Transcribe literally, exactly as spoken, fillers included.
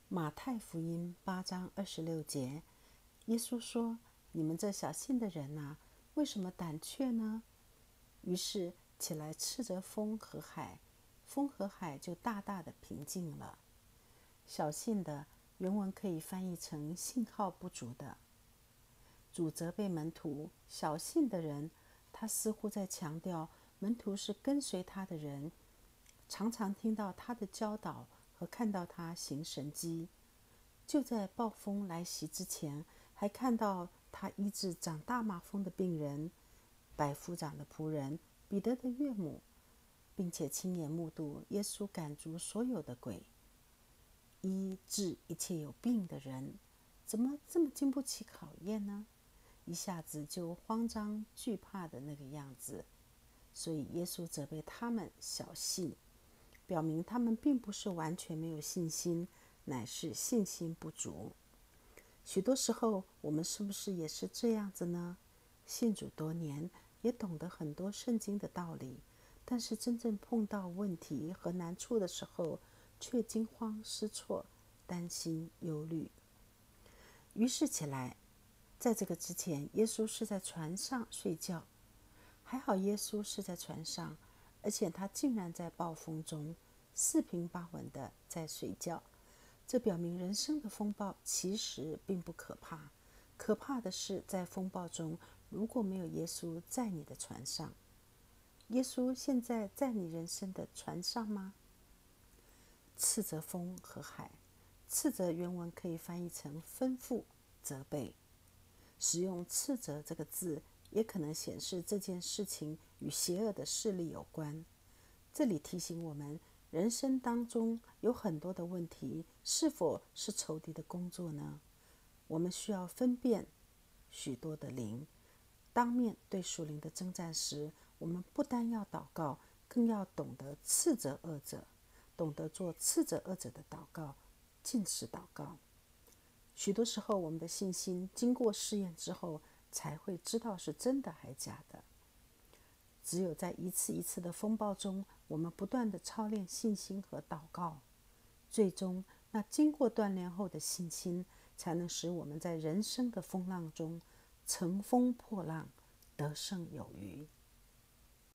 马太福音八章二十六节，耶稣说：“你们这小信的人啊，为什么胆怯呢？”于是起来斥责风和海，风和海就大大的平静了。小信的原文可以翻译成信号不足的。主责备门徒小信的人，他似乎在强调门徒是跟随他的人，常常听到他的教导和看到他行神迹。就在暴风来袭之前，还看到他医治长大麻风的病人，百夫长的仆人彼得的岳母，并且亲眼目睹耶稣赶逐所有的鬼，医治一切有病的人。怎么这么经不起考验呢？一下子就慌张惧怕的那个样子。所以耶稣责备他们小信，表明他们并不是完全没有信心，乃是信心不足。许多时候我们是不是也是这样子呢？信主多年，也懂得很多圣经的道理，但是真正碰到问题和难处的时候，却惊慌失措，担心忧虑。于是起来，在这个之前，耶稣是在船上睡觉。还好耶稣是在船上，而且他竟然在暴风中四平八稳的在睡觉。这表明人生的风暴其实并不可怕，可怕的是在风暴中如果没有耶稣在你的船上。耶稣现在在你人生的船上吗？斥责风和海，斥责原文可以翻译成吩咐、责备。使用斥责这个字，也可能显示这件事情与邪恶的势力有关。这里提醒我们，人生当中有很多的问题，是否是仇敌的工作呢？我们需要分辨许多的灵。当面对属灵的征战时，我们不单要祷告，更要懂得斥责恶者，懂得做斥责恶者的祷告，禁食祷告。许多时候，我们的信心经过试验之后，才会知道是真的还假的。只有在一次一次的风暴中，我们不断的操练信心和祷告，最终那经过锻炼后的信心，才能使我们在人生的风浪中乘风破浪，得胜有余。